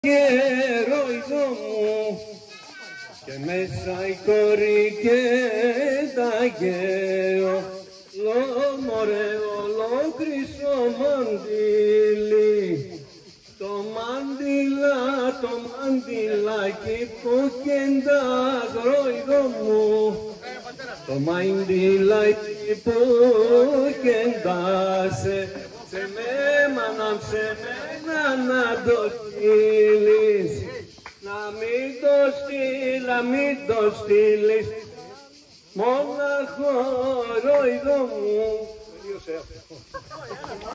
γεροϊδό μου και μέσα η κόρη και τα γέο μωρέ ολόκλησο μαντήλι το μαντιλάκι που κεντάς γροϊδό μου το μαντιλάκι που κεντάς σε μένα να το στείλεις να μην το στείλεις μοναχό γροϊδό μου.